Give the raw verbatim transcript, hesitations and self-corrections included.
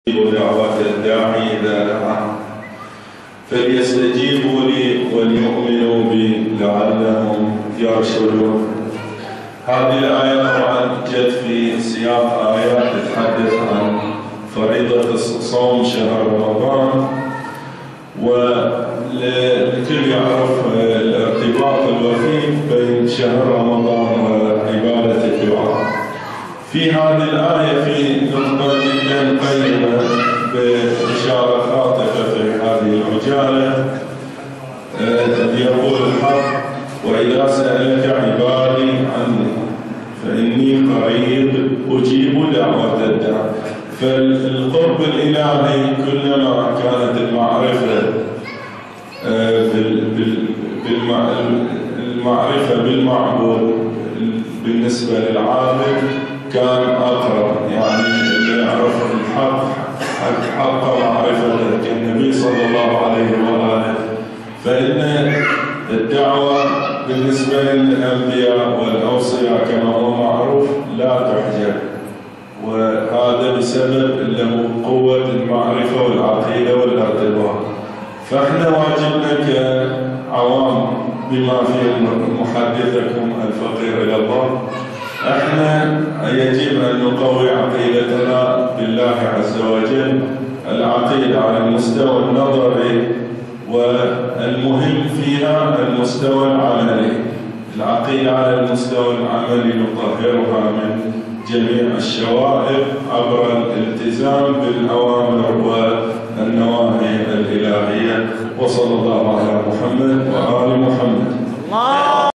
ودعوة الداعي إذا دعا فليستجيبوا لي وليؤمنوا بي لعلهم يرشدون. هذه الآية طبعا جت في سياق آيات تتحدث عن فريضة صوم شهر رمضان، والكل يعرف الارتباط الوثيق بين شهر رمضان وعبادة الدعاء. في هذه الآية في نقطة جدا قيمة بإشارة خاطئة في هذه العجالة. يقول الحق: وإذا سألك عبادي عني فإني قريب أجيب دعوة الداع. فالقرب الإلهي كلما كانت المعرفة بالمعرفة بالمعبود بالنسبة للعابد كان أقرب، يعني اللي يعرف الحق حق حق معرفته كالنبي صلى الله عليه وآله. فإن الدعوة بالنسبة للأنبياء والأوصياء كما هو معروف لا تحجب، وهذا بسبب له قوة المعرفة والعقيدة والارتباط. فإحنا واجبنا كعوام بما في محدثكم الفقير إلى الله، احنا يجب ان نقوي عقيدتنا بالله عز وجل، العقيده على المستوى النظري، والمهم فيها المستوى العملي. العقيده على المستوى العملي نطهرها من جميع الشوائب عبر الالتزام بالاوامر والنواهي الالهيه. وصلى الله على محمد وآل محمد.